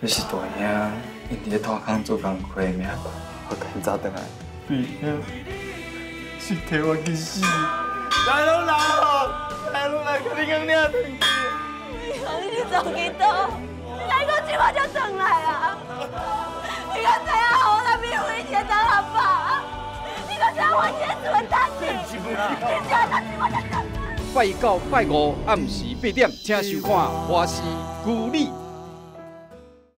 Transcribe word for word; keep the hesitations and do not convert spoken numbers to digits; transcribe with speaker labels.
Speaker 1: 这是大兄，因伫咧土坑做工课命，我今早回来，对兄是替我去死。来拢来哦，来拢来，甲你讲领回去。
Speaker 2: 你你走去倒？你来讲即马才转来啊？你敢知影我那边有以前当阿爸？你敢知影我现在怎么打你？你知影他即马才转来？
Speaker 3: 拜九拜五暗时八点，请收看《花溪故里》。